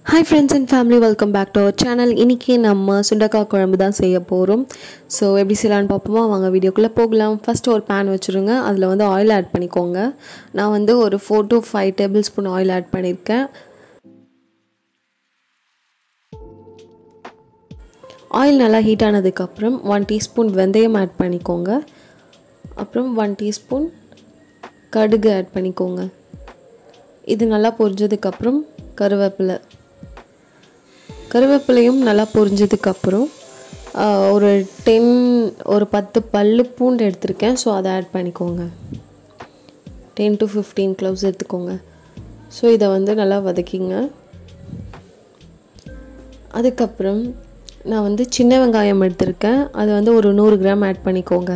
Hi friends and family, welcome back to our channel. இன்னைக்கு நம்ம சுண்டக்காய் குழம்பு தான் செய்ய போறோம். சோ எப்படி செய்யலாம்னு பாப்போமா? வாங்க வீடியோக்குள்ள போகலாம். ஃபர்ஸ்ட் ஒரு pan வச்சிருங்க. அதுல வந்து oil add பண்ணிக்கோங்க. நான் வந்து ஒரு 4 to 5 tablespoon oil add பண்ணிருக்கேன். Oil நல்லா ஹீட் ஆனதுக்கு அப்புறம் 1 teaspoon வெந்தயம் add பண்ணிக்கோங்க. அப்புறம் 1 teaspoon கடுகு add பண்ணிக்கோங்க. இது நல்லா பொரிஞ்சதுக்கு அப்புறம் கருவேப்பிலையும் நல்லா பொரிஞ்சதுக்கு அப்புறம் ஒரு 10 பல்லு பூண்டு எடுத்துர்க்கேன். சோ அதை ஆட் பண்ணிக்கோங்க. 10 to 15 cloves எடுத்துக்கோங்க. சோ இத வந்து நல்லா வதக்கிங்க. அதுக்கு அப்புறம் நான் வந்து சின்ன வெங்காயம் எடுத்துர்க்கேன். அது வந்து ஒரு 100 கிராம் ஆட் பண்ணிக்கோங்க.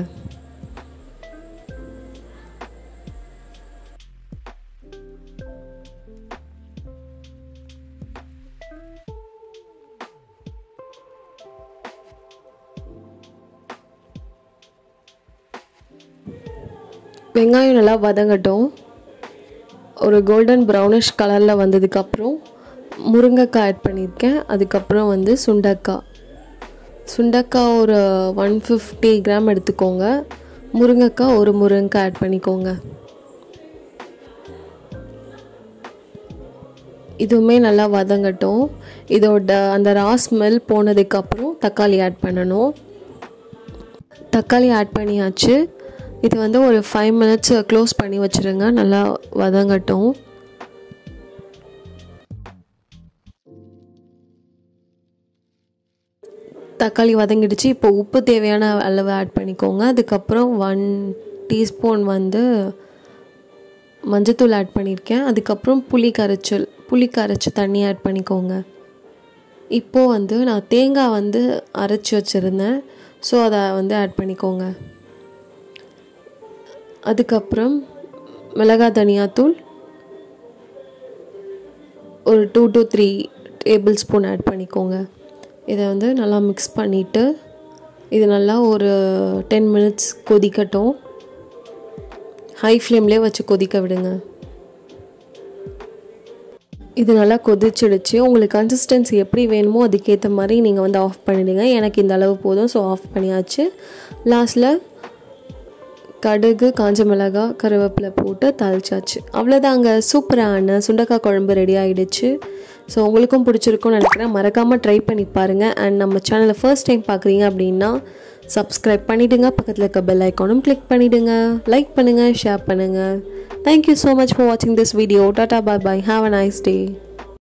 வெங்காயம் நல்லா வதங்கட்டும். ஒரு கோல்டன் brownish கலர்ல வந்ததுக்கு அப்புறம் முருங்கைக்காய் ஆட் பண்ணிருக்கேன். அதுக்கு அப்புறம் வந்து சுண்டக்காய் ஒரு 150 கிராம் எடுத்துக்கோங்க. முருங்கைக்காய் ஒரு முருங்கைக்காய் ஆட் பண்ணிக்கோங்க. இதுவுமே நல்லா வதங்கட்டும். இதோட அந்த ரா ஸ்மெல் போனதுக்கு அப்புறம் தக்காளி ஆட் பண்ணனும். தக்காளி ஆட் பண்ணியாச்சு. இது வந்து ஒரு 5 minutes க்ளோஸ் பண்ணி வச்சிருங்க. நல்லா வதங்கட்டும். தக்காளி வதங்கிடுச்சு. இப்போ உப்பு தேவையான அளவு ஆட் பண்ணிக்கோங்க. அதுக்கு அப்புறம் 1 டீஸ்பூன் வந்து மஞ்சள்தூள் ஆட் பண்ணிருக்கேன். அதுக்கு அப்புறம் புளி கரைச்ச தண்ணி ஆட் பண்ணிக்கோங்க. இப்போ வந்து நான் தேங்காய் வந்து அரைச்சு வச்சிருந்தேன். சோ அத வந்து ஆட் பண்ணிக்கோங்க. அதுக்கு அப்புறம் மிளகாய் தனியா தூள் ஒரு 2 to 3 டேபிள்ஸ்பூன் ஆட் பண்ணிக்கோங்க. இத வந்து நல்லா mix பண்ணிட்டு இது நல்லா ஒரு 10 minutes கொதிக்கட்டும். ஹை ஃப்ளேம்லயே வச்சு கொதிக்க விடுங்க. இது நல்லா கொதிச்சிடுச்சு. உங்களுக்கு கன்சிஸ்டன்சி எப்படி வேணுமோ அதுக்கு ஏத்த மாதிரி நீங்க வந்து ஆஃப் பண்ணிடுங்க. எனக்கு இந்த அளவு போதும். சோ ஆஃப் பண்ணியாச்சு. லாஸ்ட்ல கடுகு, காஞ்ச மிளகாய், கருவேப்பிலை போட்டு தாளிச்சாச்சு. அவ்வளவுதாங்க. சூப்பரான சுண்டக்காய் குழம்பு ரெடி ஆயிடுச்சு. சோ உங்களுக்கும் பிடிச்சிருக்கும்னு நினைக்கிறேன். மறக்காம ட்ரை பண்ணி பாருங்க. and நம்ம சேனலை ஃபர்ஸ்ட் டைம் பார்க்கறீங்க அப்படினா Subscribe பண்ணிடுங்க. பக்கத்துல இருக்க பெல் ஐகானும் கிளிக் பண்ணிடுங்க. லைக் பண்ணுங்க, ஷேர் பண்ணுங்க. Thank you so much for watching this video. Tata, bye bye. Have a nice day.